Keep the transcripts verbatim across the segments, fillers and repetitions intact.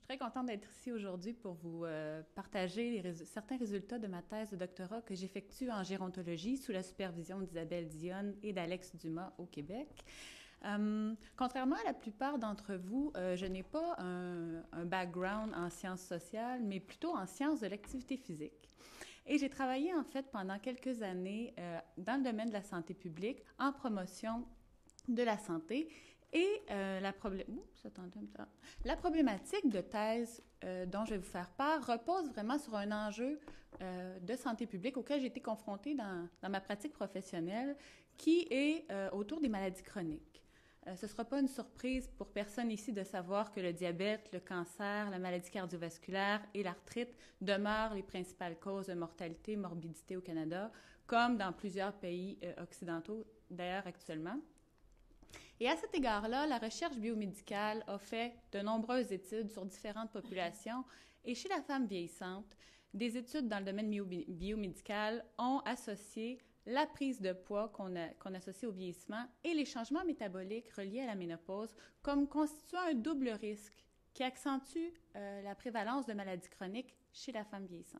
Très contente d'être ici aujourd'hui pour vous euh, partager les rés- certains résultats de ma thèse de doctorat que j'effectue en gérontologie sous la supervision d'Isabelle Dionne et d'Alex Dumas au Québec. Euh, contrairement à la plupart d'entre vous, euh, je n'ai pas un, un background en sciences sociales, mais plutôt en sciences de l'activité physique. Et j'ai travaillé en fait pendant quelques années euh, dans le domaine de la santé publique en promotion de la santé. Et euh, la, problé... Oups, la problématique de thèse euh, dont je vais vous faire part repose vraiment sur un enjeu euh, de santé publique auquel j'ai été confrontée dans, dans ma pratique professionnelle, qui est euh, autour des maladies chroniques. Euh, ce ne sera pas une surprise pour personne ici de savoir que le diabète, le cancer, la maladie cardiovasculaire et l'arthrite demeurent les principales causes de mortalité et morbidité au Canada, comme dans plusieurs pays euh, occidentaux d'ailleurs actuellement. Et à cet égard-là, la recherche biomédicale a fait de nombreuses études sur différentes populations et chez la femme vieillissante, des études dans le domaine biomédical ont associé la prise de poids qu'on, a, qu'on associe au vieillissement et les changements métaboliques reliés à la ménopause comme constituant un double risque qui accentue euh, la prévalence de maladies chroniques chez la femme vieillissante.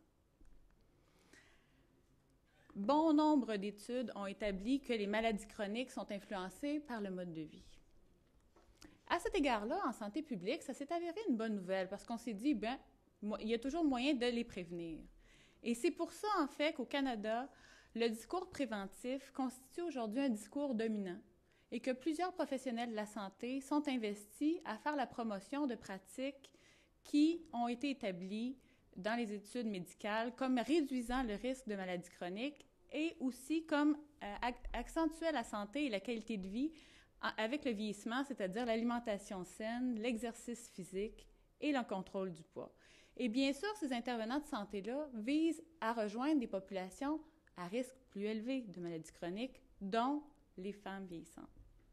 Bon nombre d'études ont établi que les maladies chroniques sont influencées par le mode de vie. À cet égard-là, en santé publique, ça s'est avéré une bonne nouvelle parce qu'on s'est dit, ben, il y a toujours moyen de les prévenir. Et c'est pour ça, en fait, qu'au Canada, le discours préventif constitue aujourd'hui un discours dominant et que plusieurs professionnels de la santé sont investis à faire la promotion de pratiques qui ont été établies dans les études médicales comme réduisant le risque de maladies chroniques et aussi comme euh, accentuant la santé et la qualité de vie avec le vieillissement, c'est-à-dire l'alimentation saine, l'exercice physique et le contrôle du poids. Et bien sûr, ces intervenants de santé-là visent à rejoindre des populations à risque plus élevé de maladies chroniques, dont les femmes vieillissantes.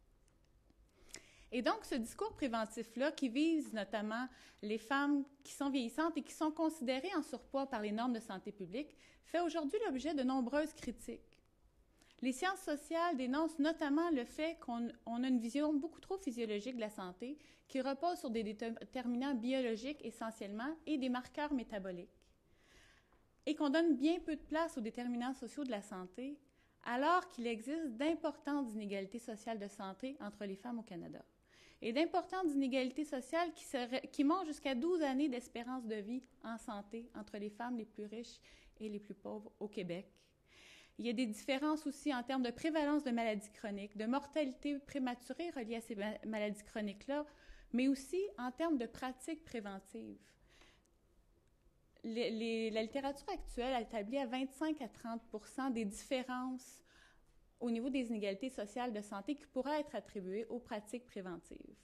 Et donc, ce discours préventif-là, qui vise notamment les femmes qui sont vieillissantes et qui sont considérées en surpoids par les normes de santé publique, fait aujourd'hui l'objet de nombreuses critiques. Les sciences sociales dénoncent notamment le fait qu'on on a une vision beaucoup trop physiologique de la santé qui repose sur des déterminants biologiques essentiellement et des marqueurs métaboliques, et qu'on donne bien peu de place aux déterminants sociaux de la santé, alors qu'il existe d'importantes inégalités sociales de santé entre les femmes au Canada et d'importantes inégalités sociales qui, seraient, qui montent jusqu'à douze années d'espérance de vie en santé entre les femmes les plus riches et les plus pauvres au Québec. Il y a des différences aussi en termes de prévalence de maladies chroniques, de mortalité prématurée reliée à ces maladies chroniques-là, mais aussi en termes de pratiques préventives. Les, les, la littérature actuelle a établi à vingt-cinq à trente pour cent des différences au niveau des inégalités sociales de santé qui pourraient être attribuées aux pratiques préventives.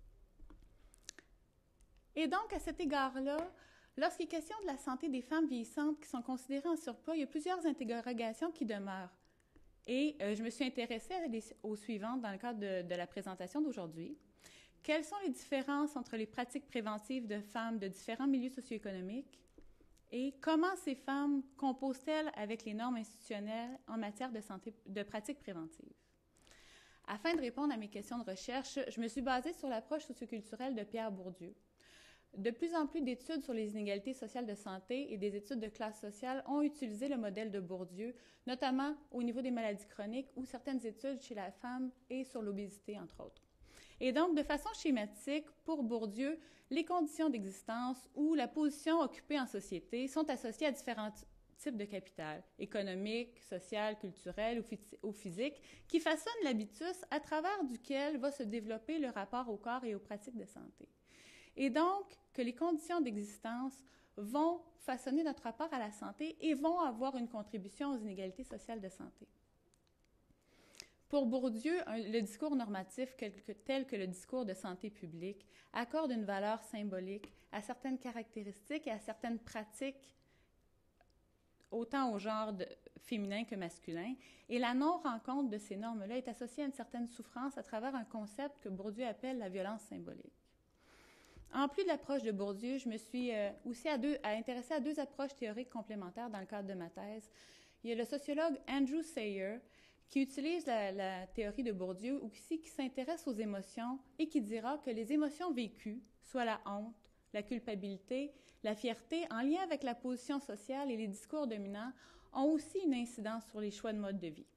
Et donc, à cet égard-là, lorsqu'il est question de la santé des femmes vieillissantes qui sont considérées en surpoids, il y a plusieurs interrogations qui demeurent. Et euh, je me suis intéressée à les, aux suivantes dans le cadre de, de la présentation d'aujourd'hui. Quelles sont les différences entre les pratiques préventives de femmes de différents milieux socio-économiques? Et comment ces femmes composent-elles avec les normes institutionnelles en matière de, santé, de pratiques préventives? Afin de répondre à mes questions de recherche, je me suis basée sur l'approche socioculturelle de Pierre Bourdieu. De plus en plus d'études sur les inégalités sociales de santé et des études de classe sociale ont utilisé le modèle de Bourdieu, notamment au niveau des maladies chroniques ou certaines études chez la femme et sur l'obésité, entre autres. Et donc, de façon schématique, pour Bourdieu, les conditions d'existence ou la position occupée en société sont associées à différents types de capital, économique, social, culturel ou physique, qui façonnent l'habitus à travers duquel va se développer le rapport au corps et aux pratiques de santé. Et donc, que les conditions d'existence vont façonner notre rapport à la santé et vont avoir une contribution aux inégalités sociales de santé. Pour Bourdieu, le discours normatif tel que le discours de santé publique accorde une valeur symbolique à certaines caractéristiques et à certaines pratiques, autant au genre de, féminin que masculin, et la non-rencontre de ces normes-là est associée à une certaine souffrance à travers un concept que Bourdieu appelle la violence symbolique. En plus de l'approche de Bourdieu, je me suis euh, aussi à deux, à intéressée à deux approches théoriques complémentaires dans le cadre de ma thèse. Il y a le sociologue Andrew Sayer, qui utilise la, la théorie de Bourdieu ou qui, qui s'intéresse aux émotions et qui dira que les émotions vécues, soit la honte, la culpabilité, la fierté, en lien avec la position sociale et les discours dominants, ont aussi une incidence sur les choix de mode de vie.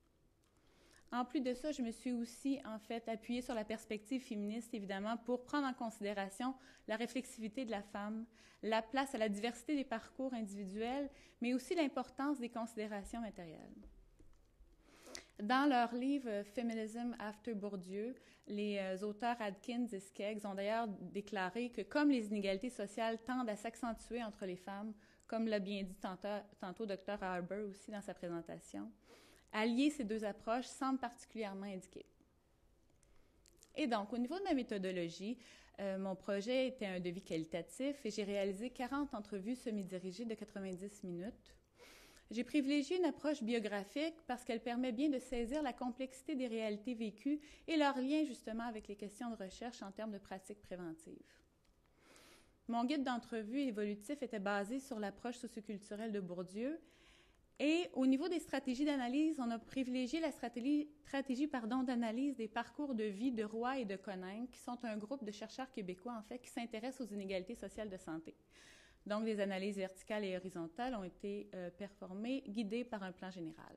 En plus de ça, je me suis aussi, en fait, appuyée sur la perspective féministe, évidemment, pour prendre en considération la réflexivité de la femme, la place à la diversité des parcours individuels, mais aussi l'importance des considérations matérielles. Dans leur livre « Feminism After Bourdieu », les euh, auteurs Adkins et Skeggs ont d'ailleurs déclaré que comme les inégalités sociales tendent à s'accentuer entre les femmes, comme l'a bien dit tantôt, tantôt Dr Harber aussi dans sa présentation, allier ces deux approches semble particulièrement indiqué. Et donc, au niveau de ma méthodologie, euh, mon projet était un devis qualitatif et j'ai réalisé quarante entrevues semi-dirigées de quatre-vingt-dix minutes. J'ai privilégié une approche biographique parce qu'elle permet bien de saisir la complexité des réalités vécues et leur lien justement avec les questions de recherche en termes de pratiques préventives. Mon guide d'entrevue évolutif était basé sur l'approche socioculturelle de Bourdieu. Et au niveau des stratégies d'analyse, on a privilégié la stratégie, stratégie pardon, d'analyse des parcours de vie de Roy et de Coninck, qui sont un groupe de chercheurs québécois, en fait, qui s'intéressent aux inégalités sociales de santé. Donc, des analyses verticales et horizontales ont été euh, performées, guidées par un plan général.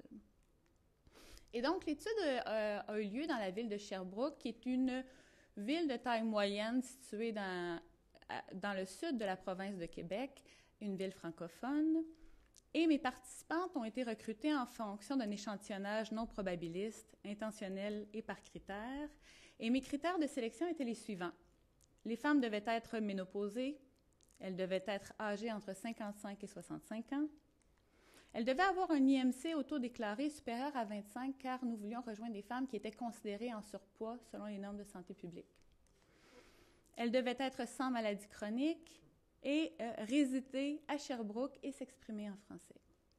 Et donc, l'étude euh, a eu lieu dans la ville de Sherbrooke, qui est une ville de taille moyenne située dans, dans le sud de la province de Québec, une ville francophone. Et mes participantes ont été recrutées en fonction d'un échantillonnage non probabiliste, intentionnel et par critères. Et mes critères de sélection étaient les suivants. Les femmes devaient être ménopausées, elles devaient être âgées entre cinquante-cinq et soixante-cinq ans. Elles devaient avoir un I M C autodéclaré supérieur à vingt-cinq, car nous voulions rejoindre des femmes qui étaient considérées en surpoids selon les normes de santé publique. Elles devaient être sans maladie chronique, et euh, résider à Sherbrooke et s'exprimer en français.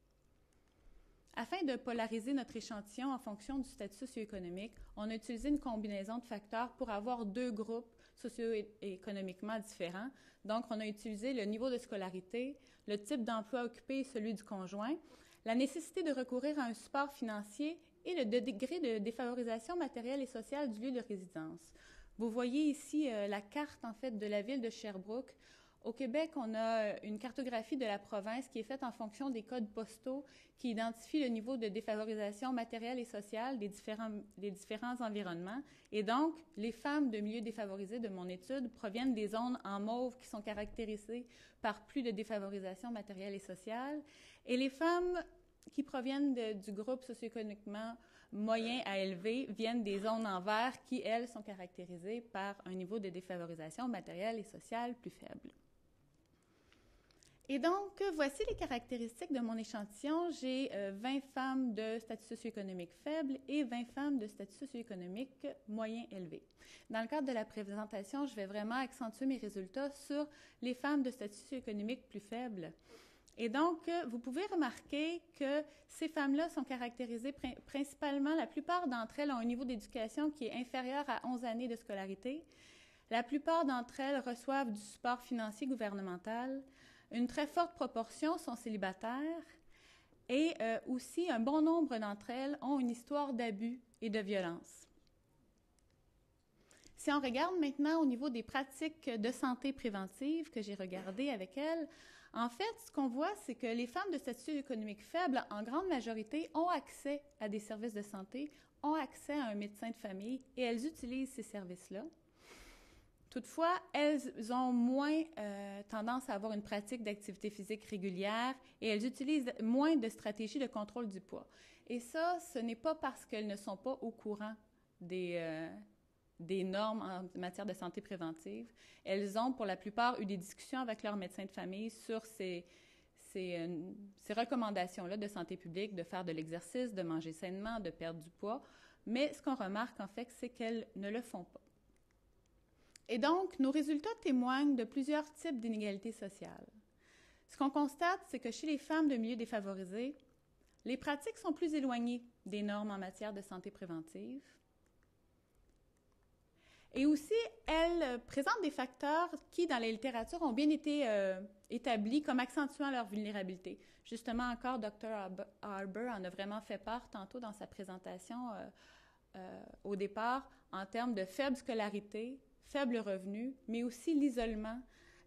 Afin de polariser notre échantillon en fonction du statut socio-économique, on a utilisé une combinaison de facteurs pour avoir deux groupes socio-économiquement différents. Donc, on a utilisé le niveau de scolarité, le type d'emploi occupé et celui du conjoint, la nécessité de recourir à un support financier et le degré de défavorisation matérielle et sociale du lieu de résidence. Vous voyez ici euh, la carte, en fait, de la ville de Sherbrooke. Au Québec, on a une cartographie de la province qui est faite en fonction des codes postaux qui identifient le niveau de défavorisation matérielle et sociale des différents, des différents environnements. Et donc, les femmes de milieux défavorisés de mon étude proviennent des zones en mauve qui sont caractérisées par plus de défavorisation matérielle et sociale. Et les femmes qui proviennent de, du groupe socio-économiquement moyen à élevé viennent des zones en vert qui, elles, sont caractérisées par un niveau de défavorisation matérielle et sociale plus faible. Et donc, voici les caractéristiques de mon échantillon. J'ai euh, vingt femmes de statut socio-économique faible et vingt femmes de statut socio-économique moyen élevé. Dans le cadre de la présentation, je vais vraiment accentuer mes résultats sur les femmes de statut socio-économique plus faible. Et donc, vous pouvez remarquer que ces femmes-là sont caractérisées pr- principalement, la plupart d'entre elles ont un niveau d'éducation qui est inférieur à onze années de scolarité. La plupart d'entre elles reçoivent du support financier gouvernemental. Une très forte proportion sont célibataires et euh, aussi un bon nombre d'entre elles ont une histoire d'abus et de violence. Si on regarde maintenant au niveau des pratiques de santé préventive que j'ai regardées avec elles, en fait, ce qu'on voit, c'est que les femmes de statut économique faible, en grande majorité, ont accès à des services de santé, ont accès à un médecin de famille et elles utilisent ces services-là. Toutefois, elles ont moins euh, tendance à avoir une pratique d'activité physique régulière et elles utilisent moins de stratégies de contrôle du poids. Et ça, ce n'est pas parce qu'elles ne sont pas au courant des, euh, des normes en matière de santé préventive. Elles ont, pour la plupart, eu des discussions avec leur médecin de famille sur ces, ces, euh, ces recommandations-là de santé publique, de faire de l'exercice, de manger sainement, de perdre du poids. Mais ce qu'on remarque, en fait, c'est qu'elles ne le font pas. Et donc, nos résultats témoignent de plusieurs types d'inégalités sociales. Ce qu'on constate, c'est que chez les femmes de milieux défavorisés, les pratiques sont plus éloignées des normes en matière de santé préventive. Et aussi, elles présentent des facteurs qui, dans la littérature, ont bien été euh, établis comme accentuant leur vulnérabilité. Justement, encore, docteur Harber en a vraiment fait part tantôt dans sa présentation euh, euh, au départ, en termes de faible scolarité, faible revenu, mais aussi l'isolement,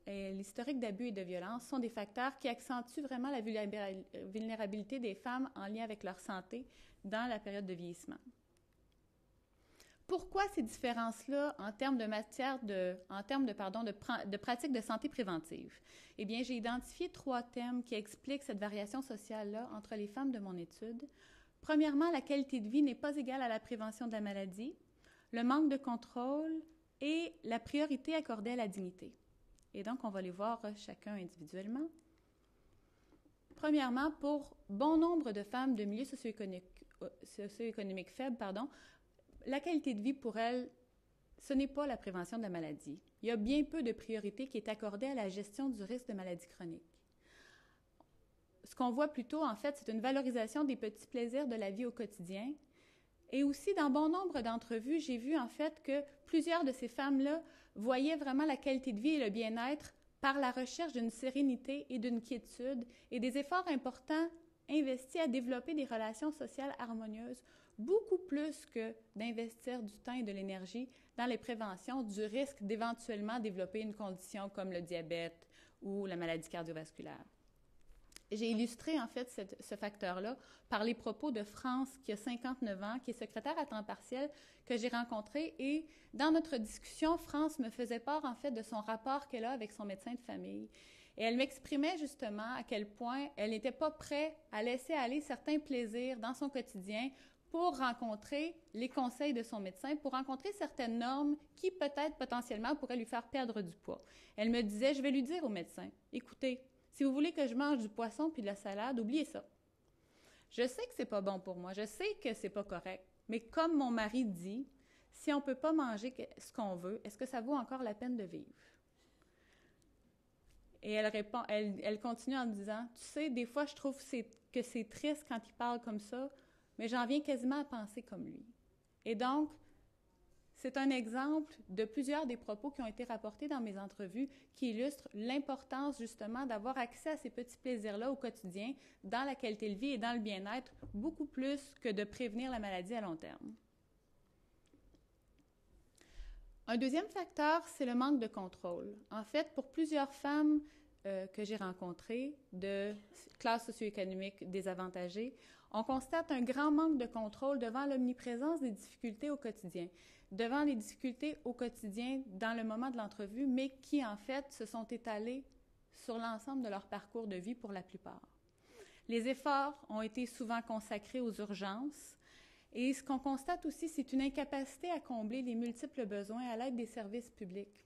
et l'historique d'abus et de violence sont des facteurs qui accentuent vraiment la vulnérabilité des femmes en lien avec leur santé dans la période de vieillissement. Pourquoi ces différences-là en termes de matière de, en termes de, pardon, de, de pratiques de santé préventive? Eh bien, j'ai identifié trois thèmes qui expliquent cette variation sociale-là entre les femmes de mon étude. Premièrement, la qualité de vie n'est pas égale à la prévention de la maladie, le manque de contrôle et la priorité accordée à la dignité. Et donc, on va les voir chacun individuellement. Premièrement, pour bon nombre de femmes de milieux socio-économiques, socio-économiques faibles, pardon, la qualité de vie pour elles, ce n'est pas la prévention de la maladie. Il y a bien peu de priorité qui est accordée à la gestion du risque de maladie chronique. Ce qu'on voit plutôt, en fait, c'est une valorisation des petits plaisirs de la vie au quotidien. Et aussi, dans bon nombre d'entrevues, j'ai vu, en fait, que plusieurs de ces femmes-là voyaient vraiment la qualité de vie et le bien-être par la recherche d'une sérénité et d'une quiétude et des efforts importants investis à développer des relations sociales harmonieuses, beaucoup plus que d'investir du temps et de l'énergie dans les préventions du risque d'éventuellement développer une condition comme le diabète ou la maladie cardiovasculaire. J'ai illustré en fait cette, ce facteur-là par les propos de France, qui a cinquante-neuf ans, qui est secrétaire à temps partiel, que j'ai rencontré. Et dans notre discussion, France me faisait part en fait de son rapport qu'elle a avec son médecin de famille. Et elle m'exprimait justement à quel point elle n'était pas prête à laisser aller certains plaisirs dans son quotidien pour rencontrer les conseils de son médecin, pour rencontrer certaines normes qui peut-être potentiellement pourraient lui faire perdre du poids. Elle me disait, je vais lui dire au médecin, écoutez, si vous voulez que je mange du poisson puis de la salade, oubliez ça. Je sais que c'est pas bon pour moi, je sais que c'est pas correct, mais comme mon mari dit, si on peut pas manger ce qu'on veut, est-ce que ça vaut encore la peine de vivre? Et elle répond, elle, elle continue en disant, tu sais, des fois je trouve c'est, que c'est triste quand il parle comme ça, mais j'en viens quasiment à penser comme lui. Et donc, c'est un exemple de plusieurs des propos qui ont été rapportés dans mes entrevues qui illustrent l'importance justement d'avoir accès à ces petits plaisirs-là au quotidien, dans la qualité de vie et dans le bien-être, beaucoup plus que de prévenir la maladie à long terme. Un deuxième facteur, c'est le manque de contrôle. En fait, pour plusieurs femmes euh, que j'ai rencontrées de classe socio-économique désavantagée, on constate un grand manque de contrôle devant l'omniprésence des difficultés au quotidien, devant les difficultés au quotidien dans le moment de l'entrevue, mais qui, en fait, se sont étalées sur l'ensemble de leur parcours de vie pour la plupart. Les efforts ont été souvent consacrés aux urgences, et ce qu'on constate aussi, c'est une incapacité à combler les multiples besoins à l'aide des services publics.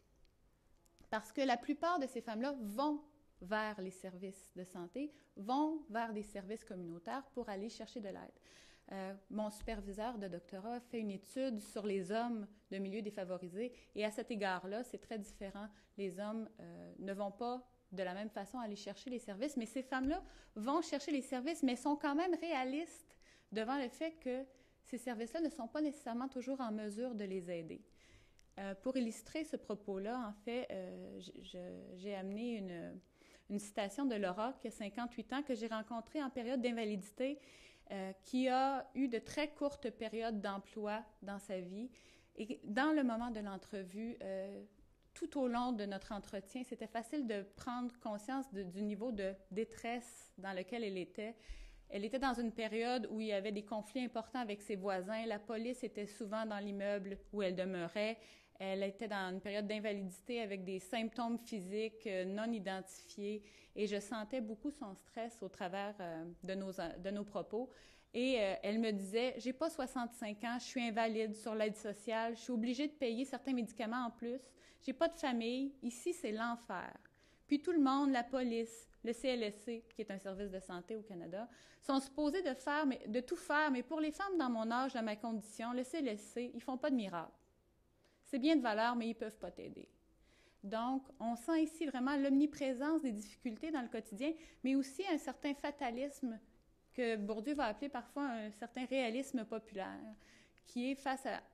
Parce que la plupart de ces femmes-là vont vers les services de santé, vont vers des services communautaires pour aller chercher de l'aide. Euh, mon superviseur de doctorat fait une étude sur les hommes de milieux défavorisés et à cet égard-là, c'est très différent. Les hommes euh, ne vont pas de la même façon aller chercher les services, mais ces femmes-là vont chercher les services, mais sont quand même réalistes devant le fait que ces services-là ne sont pas nécessairement toujours en mesure de les aider. Euh, pour illustrer ce propos-là, en fait, euh, j'ai amené une, une citation de Laura, qui a cinquante-huit ans, que j'ai rencontrée en période d'invalidité, euh, qui a eu de très courtes périodes d'emploi dans sa vie. Et dans le moment de l'entrevue, euh, tout au long de notre entretien, c'était facile de prendre conscience de, du niveau de détresse dans lequel elle était. Elle était dans une période où il y avait des conflits importants avec ses voisins. La police était souvent dans l'immeuble où elle demeurait. Elle était dans une période d'invalidité avec des symptômes physiques non identifiés. Et je sentais beaucoup son stress au travers euh, de, nos, de nos propos. Et euh, elle me disait, « J'ai pas soixante-cinq ans, je suis invalide sur l'aide sociale, je suis obligée de payer certains médicaments en plus. J'ai pas de famille. Ici, c'est l'enfer. » Puis tout le monde, la police, le C L S C, qui est un service de santé au Canada, sont supposés de, faire, mais, de tout faire, mais pour les femmes dans mon âge, dans ma condition, le C L S C, ils font pas de miracle. C'est bien de valeur, mais ils peuvent pas t'aider. Donc, on sent ici vraiment l'omniprésence des difficultés dans le quotidien, mais aussi un certain fatalisme que Bourdieu va appeler parfois un certain réalisme populaire, qui est face à,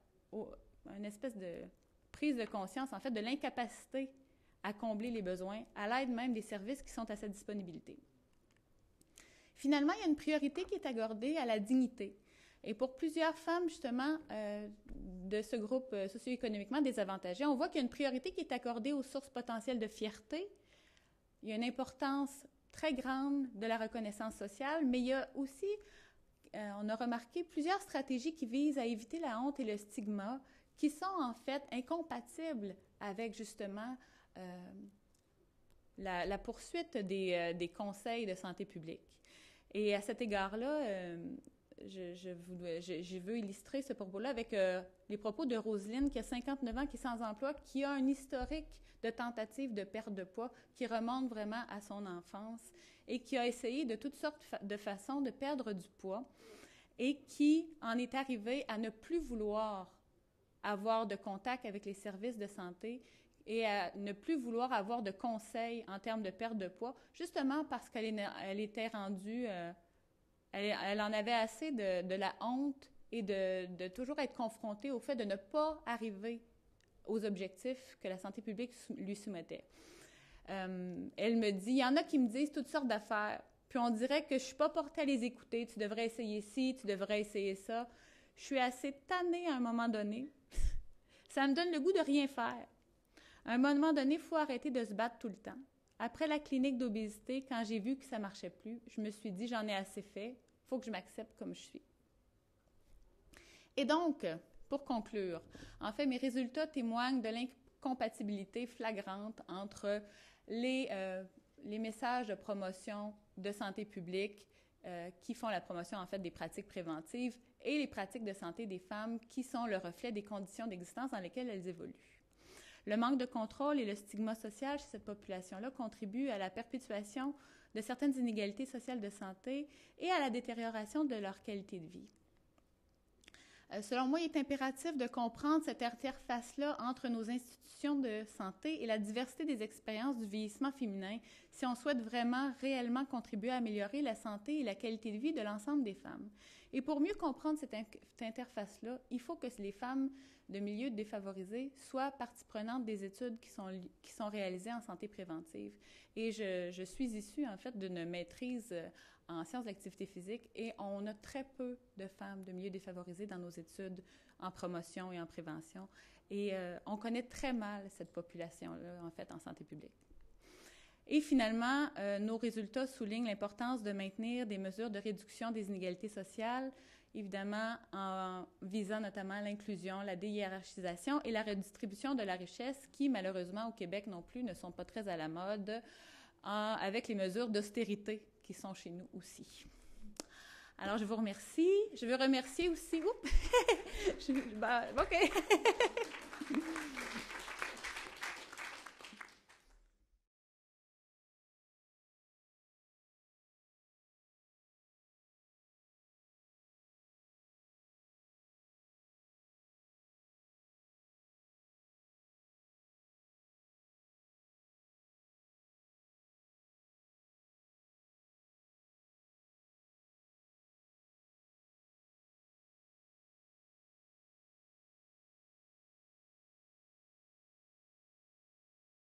à une espèce de prise de conscience, en fait, de l'incapacité à combler les besoins, à l'aide même des services qui sont à sa disponibilité. Finalement, il y a une priorité qui est accordée à la dignité. Et pour plusieurs femmes, justement, euh, de ce groupe euh, socio-économiquement désavantagé, on voit qu'il y a une priorité qui est accordée aux sources potentielles de fierté. Il y a une importance très grande de la reconnaissance sociale, mais il y a aussi, euh, on a remarqué, plusieurs stratégies qui visent à éviter la honte et le stigma, qui sont en fait incompatibles avec, justement, euh, la, la poursuite des, euh, des conseils de santé publique. Et à cet égard-là, euh, je, je, vous, je, je veux illustrer ce propos-là avec euh, les propos de Roselyne, qui a cinquante-neuf ans, qui est sans emploi, qui a un historique de tentatives de perte de poids qui remonte vraiment à son enfance et qui a essayé de toutes sortes de façons de perdre du poids et qui en est arrivée à ne plus vouloir avoir de contact avec les services de santé et à ne plus vouloir avoir de conseils en termes de perte de poids, justement parce qu'elle elle était rendue, euh, elle, elle en avait assez de, de la honte et de, de toujours être confrontée au fait de ne pas arriver aux objectifs que la santé publique lui soumettait. Euh, elle me dit, il y en a qui me disent toutes sortes d'affaires, puis on dirait que je ne suis pas portée à les écouter, tu devrais essayer ci, tu devrais essayer ça. Je suis assez tannée à un moment donné. Ça me donne le goût de rien faire. À un moment donné, il faut arrêter de se battre tout le temps. Après la clinique d'obésité, quand j'ai vu que ça ne marchait plus, je me suis dit, j'en ai assez fait, il faut que je m'accepte comme je suis. Et donc, pour conclure, en fait, mes résultats témoignent de l'incompatibilité flagrante entre les, euh, les messages de promotion de santé publique euh, qui font la promotion, en fait, des pratiques préventives et les pratiques de santé des femmes qui sont le reflet des conditions d'existence dans lesquelles elles évoluent. Le manque de contrôle et le stigma social chez cette population-là contribuent à la perpétuation de certaines inégalités sociales de santé et à la détérioration de leur qualité de vie. Euh, selon moi, il est impératif de comprendre cette interface-là entre nos institutions de santé et la diversité des expériences du vieillissement féminin si on souhaite vraiment réellement contribuer à améliorer la santé et la qualité de vie de l'ensemble des femmes. Et pour mieux comprendre cette, in- cette interface-là, il faut que les femmes de milieux défavorisés soient partie prenante des études qui sont, qui sont réalisées en santé préventive. Et je, je suis issue, en fait, d'une maîtrise en sciences de l'activité physique et on a très peu de femmes de milieux défavorisés dans nos études en promotion et en prévention. Et euh, on connaît très mal cette population-là, en fait, en santé publique. Et finalement, euh, nos résultats soulignent l'importance de maintenir des mesures de réduction des inégalités sociales, évidemment en visant notamment l'inclusion, la déhiérarchisation et la redistribution de la richesse qui, malheureusement, au Québec non plus, ne sont pas très à la mode en, avec les mesures d'austérité qui sont chez nous aussi. Alors, je vous remercie. Je veux remercier aussi... Oups! je, ben, OK.